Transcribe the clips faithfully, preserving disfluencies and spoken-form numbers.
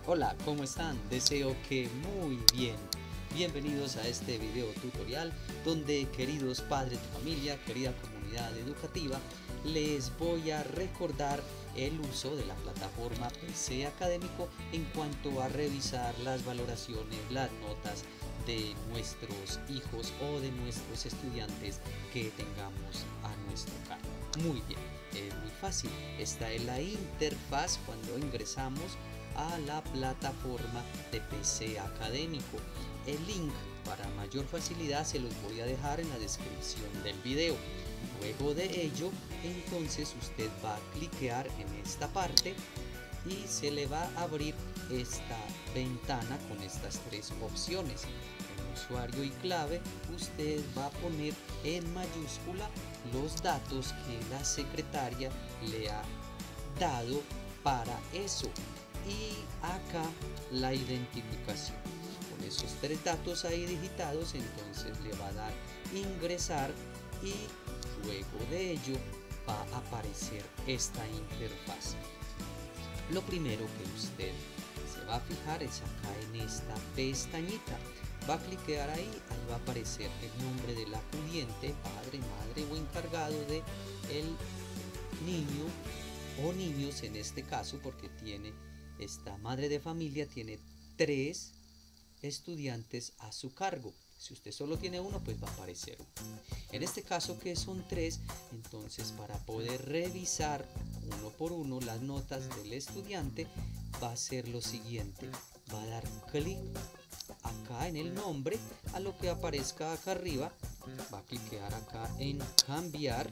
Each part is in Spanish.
Hola, ¿cómo están? Deseo que muy bien. Bienvenidos a este video tutorial donde, queridos padres de familia, querida comunidad educativa, les voy a recordar el uso de la plataforma P C Académico en cuanto a revisar las valoraciones, las notas de nuestros hijos o de nuestros estudiantes que tengamos a nuestro cargo. Muy bien, es muy fácil. Esta es la interfaz cuando ingresamos a la plataforma de P C Académico. El link para mayor facilidad se los voy a dejar en la descripción del video. Luego de ello, entonces usted va a cliquear en esta parte y se le va a abrir esta ventana con estas tres opciones. En usuario y clave, usted va a poner en mayúscula los datos que la secretaria le ha dado para eso. Y acá la identificación. Con esos tres datos ahí digitados, entonces le va a dar ingresar y luego de ello va a aparecer esta interfaz. Lo primero que usted se va a fijar es acá en esta pestañita. Va a cliquear ahí, ahí va a aparecer el nombre del acudiente, padre, madre o encargado de el niño o niños en este caso, porque tiene esta madre de familia tiene tres estudiantes a su cargo. Si usted solo tiene uno, pues va a aparecer uno. En este caso que son tres, entonces para poder revisar uno por uno las notas del estudiante, va a ser lo siguiente. Va a dar clic acá en el nombre, a lo que aparezca acá arriba, va a cliquear acá en cambiar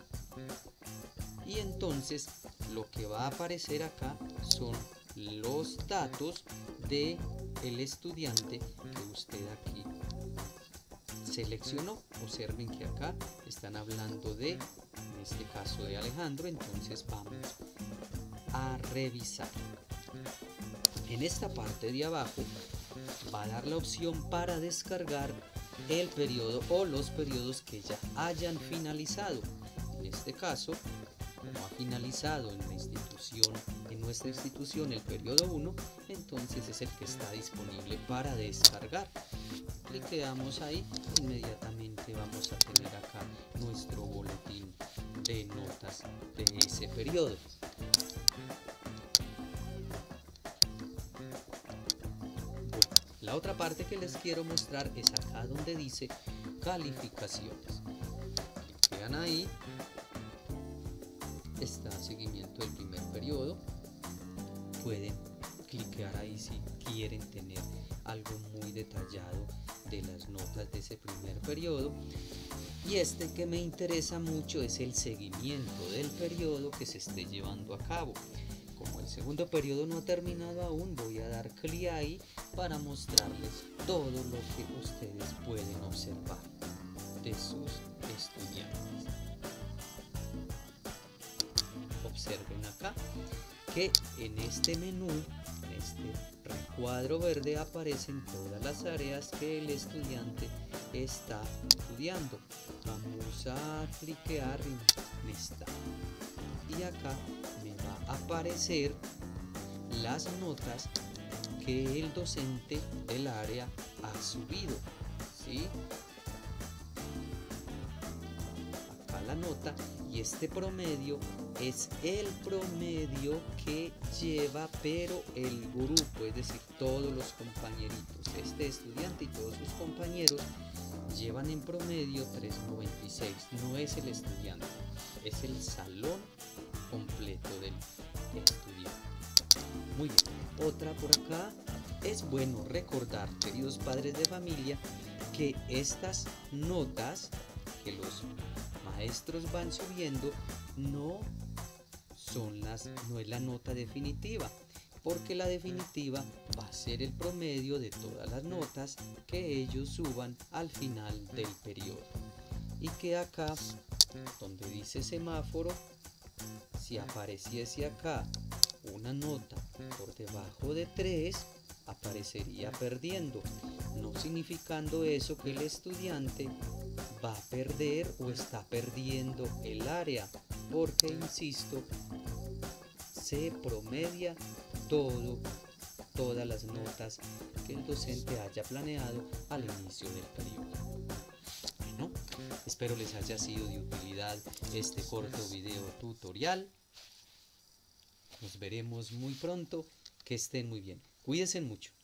y entonces lo que va a aparecer acá son los datos de el estudiante que usted aquí seleccionó. Observen que acá están hablando de, en este caso de Alejandro, entonces vamos a revisar. En esta parte de abajo va a dar la opción para descargar el periodo o los periodos que ya hayan finalizado. En este caso, como ha finalizado en la institución, en nuestra institución el periodo uno, entonces es el que está disponible para descargar. Cliqueamos ahí, inmediatamente vamos a tener acá nuestro boletín de notas de ese periodo. Bueno, la otra parte que les quiero mostrar es acá donde dice calificaciones. Cliquean ahí. Está seguimiento del primer periodo. Pueden cliquear ahí si quieren tener algo muy detallado de las notas de ese primer periodo. Y este que me interesa mucho es el seguimiento del periodo que se esté llevando a cabo. Como el segundo periodo no ha terminado aún, voy a dar clic ahí para mostrarles todo lo que ustedes pueden observar de sus estudiantes. Observen acá que en este menú, en este recuadro verde, aparecen todas las áreas que el estudiante está estudiando. Vamos a cliquear en esta y acá me va a aparecer las notas que el docente del área ha subido, ¿sí? Acá la nota, y este promedio es el promedio que lleva pero el grupo, es decir, todos los compañeritos. Este estudiante y todos sus compañeros llevan en promedio tres noventa y seis. No es el estudiante, es el salón completo del estudiante. Muy bien, otra por acá. Es bueno recordar, queridos padres de familia, que estas notas que los maestros van subiendo no son las no es la nota definitiva, porque la definitiva va a ser el promedio de todas las notas que ellos suban al final del periodo. Y que acá donde dice semáforo, si apareciese acá una nota por debajo de tres, aparecería perdiendo, no significando eso que el estudiante va a perder o está perdiendo el área, porque insisto, se promedia todo todas las notas que el docente haya planeado al inicio del periodo. Bueno, espero les haya sido de utilidad este corto video tutorial. Nos veremos muy pronto. Que estén muy bien. Cuídense mucho.